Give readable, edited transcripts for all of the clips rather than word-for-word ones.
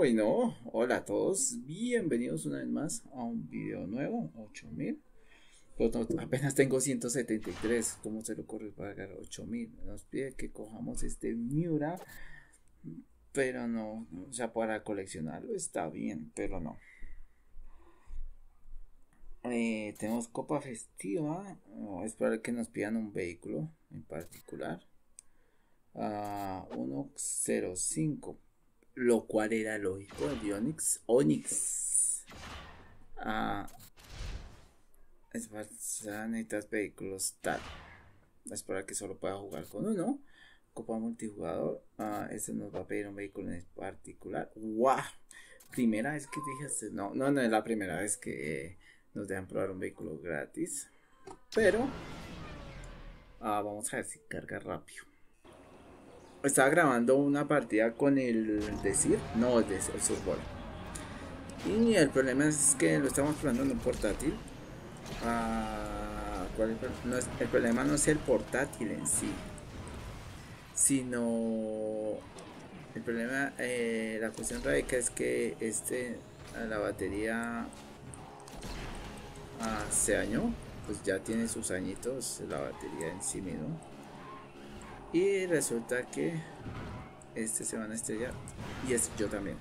Bueno, hola a todos, bienvenidos una vez más a un video nuevo, 8000. Pues apenas tengo 173, ¿cómo se le ocurre pagar 8000? Nos pide que cojamos este Miura, pero no, o sea, para coleccionarlo está bien, pero no. Tenemos copa festiva, es para que nos pidan un vehículo en particular. 105, lo cual era lógico, el Onix. Ah, necesitas vehículos tal. Es para que solo pueda jugar con uno. Copa multijugador. Este nos va a pedir un vehículo en particular. ¡Wow! Primera vez que dije. No es la primera vez que nos dejan probar un vehículo gratis. Pero vamos a ver si carga rápido. Estaba grabando una partida con el Desir, no el Surfball. Y el problema es que lo estamos probando en un portátil. El problema no es el portátil en sí, sino el problema, la cuestión radica es que la batería se dañó, pues ya tiene sus añitos la batería en sí mismo. Y resulta que se van a estrellar. Y yo también.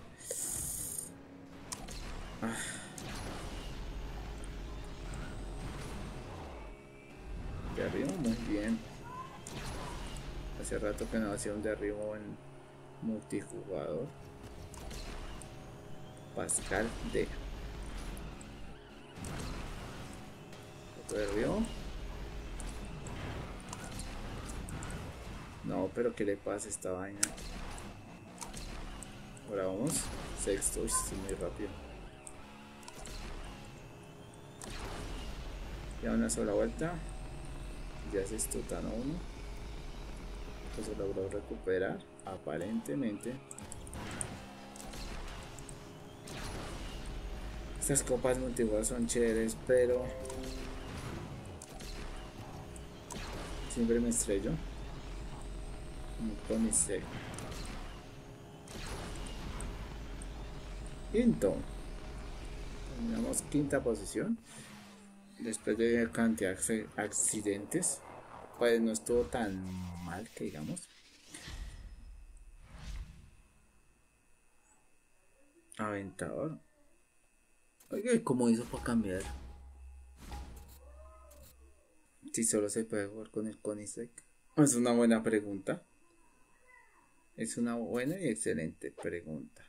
Derribo muy bien. Hace rato que no hacía un derribo en multijugador. Pascal D. Otro derribo. No, pero ¿qué le pasa a esta vaina? Ahora vamos. Sexto, estoy muy rápido. Ya una sola vuelta. Ya se estutan a uno. Pues se logró recuperar. Aparentemente. Estas copas multijugador son chéveres, pero siempre me estrello. Con mi sec. Quinto. Terminamos quinta posición. Después de cantidad de accidentes, pues no estuvo tan mal que digamos. Aventador. Oiga, ¿cómo hizo para cambiar? Si solo se puede jugar con el Conisec. Es una buena pregunta. Es una buena y excelente pregunta.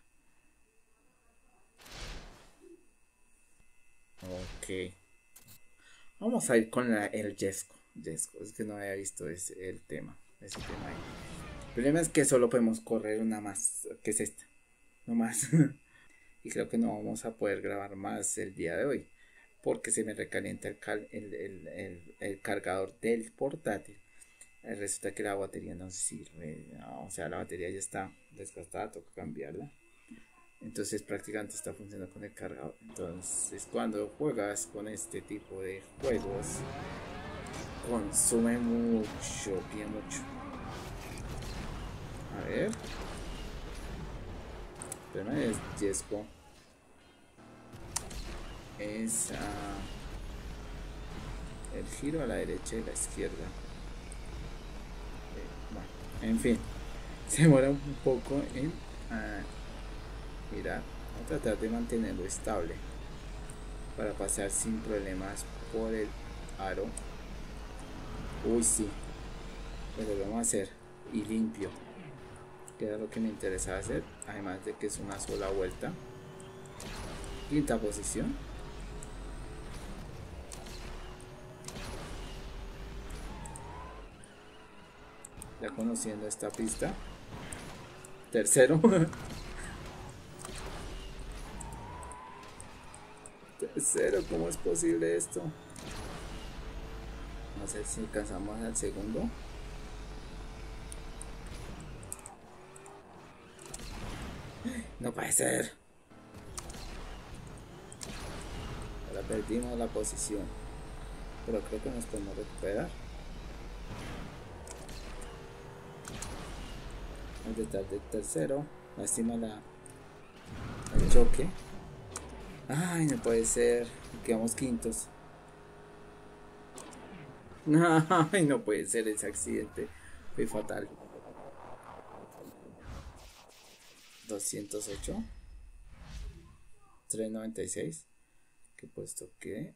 Ok. Vamos a ir con el Jesco. Es que no había visto ese tema ahí. El problema es que solo podemos correr una más. ¿Qué es esta? No más. Y creo que no vamos a poder grabar más el día de hoy. Porque se me recalienta el cargador del portátil. Resulta que la batería no sirve. No, o sea, la batería ya está desgastada. Toca cambiarla. Entonces prácticamente está funcionando con el cargador. Entonces cuando juegas con este tipo de juegos consume mucho, bien mucho. A ver. El tema es Jesco. Es el giro a la derecha y la izquierda. Bueno, en fin. Se demora un poco en girar. Voy a tratar de mantenerlo estable para pasar sin problemas por el aro. Uy, sí. Pero lo vamos a hacer y limpio, que era lo que me interesaba hacer, además de que es una sola vuelta. Quinta posición. Ya conociendo esta pista. Tercero. Tercero, ¿cómo es posible esto? No sé si alcanzamos al segundo. No puede ser. Ahora perdimos la posición. Pero creo que nos podemos recuperar. Al detrás del tercero. Lástima El choque. Ay, no puede ser. Quedamos quintos. Ay, no puede ser, ese accidente fue fatal. 208. 396. ¿Qué puesto qué?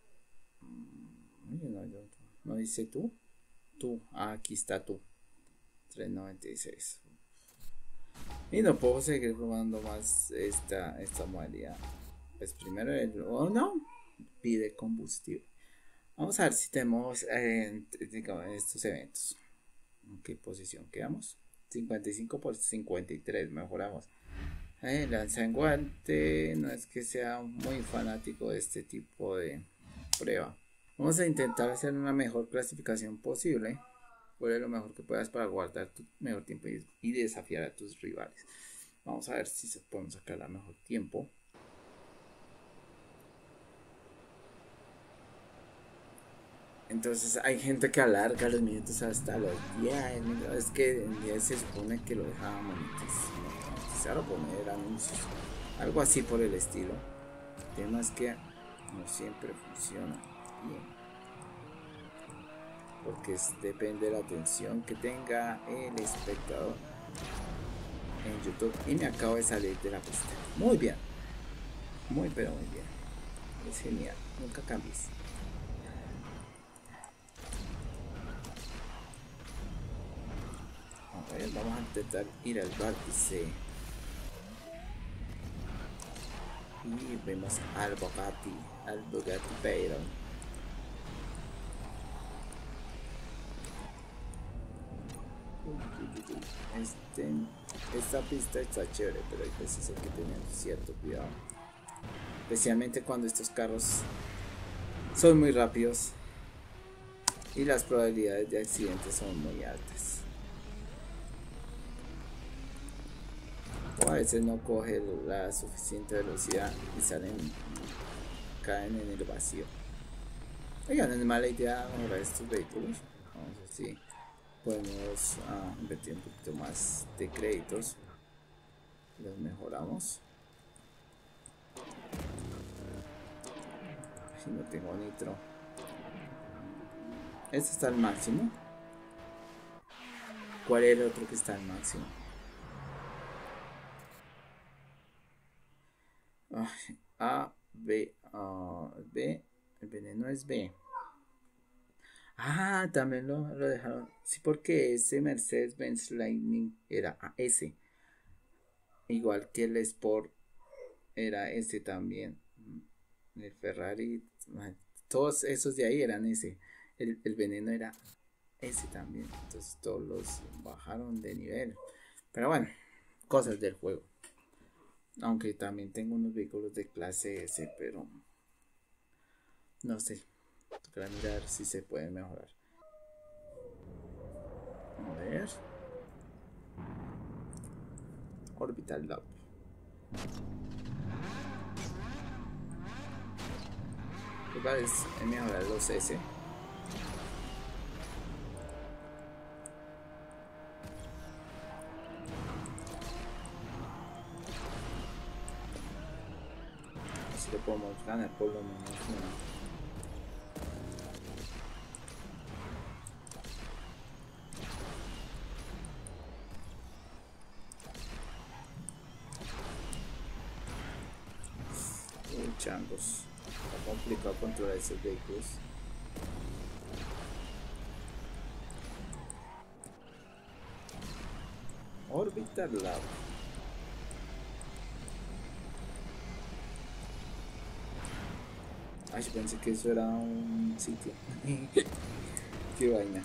No dice tú. Tú. Ah, aquí está tú. 396. Y no puedo seguir jugando más esta modalidad. Pues primero oh no, pide combustible. Vamos a ver si tenemos digamos, estos eventos. ¿En qué posición quedamos? 55 por 53, mejoramos. Lanza en guante, no es que sea muy fanático de este tipo de prueba. Vamos a intentar hacer una mejor clasificación posible. Vuelve lo mejor que puedas para guardar tu mejor tiempo y desafiar a tus rivales. Vamos a ver si podemos sacar el mejor tiempo. Entonces hay gente que alarga los minutos hasta los 10 minutos. Es que en 10 se supone que lo dejaba monetizar o poner anuncios. Algo así por el estilo. El tema es que no siempre funciona bien. Porque depende de la atención que tenga el espectador en YouTube. Y me acabo de salir de la pista. Muy bien. Muy pero muy bien. Es genial. Nunca cambies. A ver, vamos a intentar ir al vértice. Y vemos al Bugatti Veyron. Esta pista está chévere, pero hay veces hay que tener cierto cuidado, especialmente cuando estos carros son muy rápidos y las probabilidades de accidentes son muy altas, o a veces no coge la suficiente velocidad y caen en el vacío. Oigan, no es mala idea mejorar estos vehículos. Vamos a ver si podemos invertir un poquito más de créditos. Los mejoramos. Si no tengo nitro. Este está al máximo. ¿Cuál es el otro que está al máximo? A, B, B. El veneno es B. Ah, también lo dejaron. Sí, porque ese Mercedes-Benz Lightning era S. Igual que el Sport era S también. El Ferrari, todos esos de ahí eran S. El veneno era S también. Entonces todos los bajaron de nivel. Pero bueno, cosas del juego. Aunque también tengo unos vehículos de clase S, pero no sé. Tocará mirar si se puede mejorar. A ver. Orbital Lab. Es mejorar los S. Así que podemos ganar por lo menos una. Changos. Está complicado controlar esos vehículos. Orbital Lab. Ay, yo pensé que eso era un sitio. Qué vaina.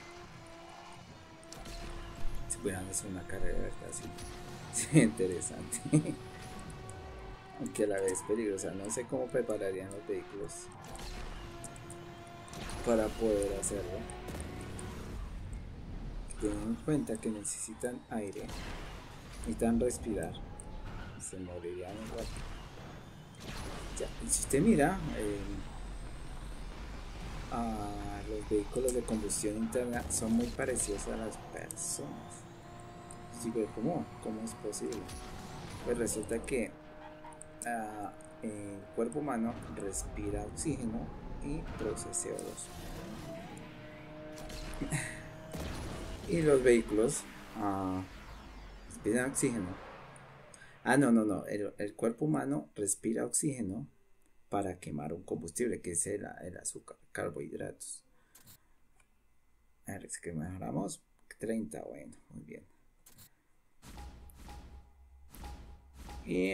Si pudieran hacer una carrera, ¿verdad? Sí, interesante. Aunque a la vez peligrosa. No sé cómo prepararían los vehículos para poder hacerlo. Teniendo en cuenta que necesitan aire, necesitan respirar, se morirían igual. Ya, y si usted mira los vehículos de combustión interna son muy parecidos a las personas. Digo, ¿cómo es posible? Pues resulta que el cuerpo humano respira oxígeno y produce CO2. Y los vehículos respiran oxígeno. No. El cuerpo humano respira oxígeno para quemar un combustible que es el azúcar, carbohidratos. A ver, si que mejoramos 30, bueno, muy bien. Y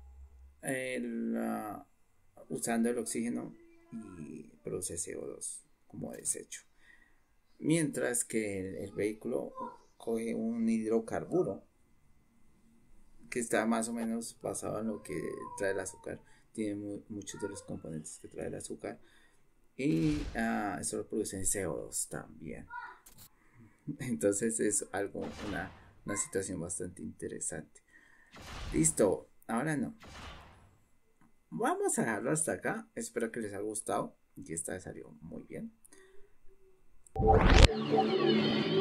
usando el oxígeno y produce CO2 como desecho. Mientras que el vehículo coge un hidrocarburo que está más o menos basado en lo que trae el azúcar. Tiene muchos de los componentes que trae el azúcar. Y eso lo produce en CO2 también. Entonces es una situación bastante interesante. Listo, ahora no. Vamos a dejarlo hasta acá. Espero que les haya gustado. Y esta vez salió muy bien.